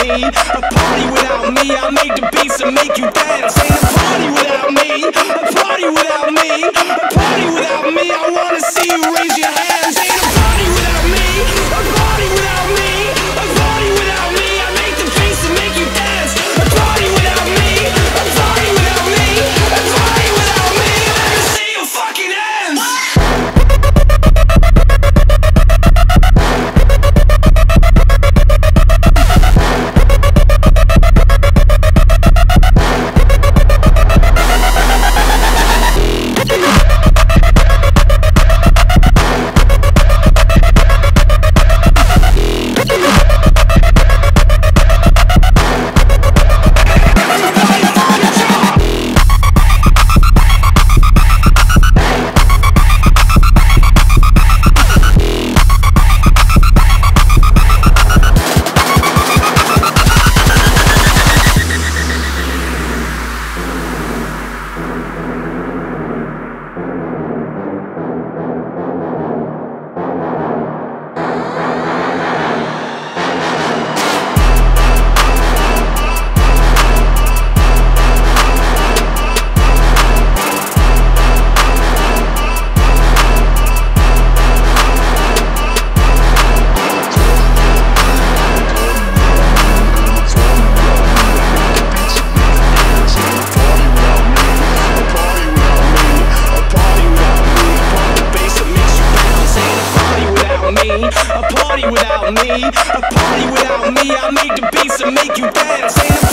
me, a party without me. I make the beats to make you dance. Ain't a party without me, a party without me, a party without me. I wanna see you raise your hands. Ain't a party without me, a party without me, a party without me. I make the beats to make you dance. A party without me, a party without me, a party without me. Let me see your fucking hands. A party without me, I make the beats to make you dance. Ain't a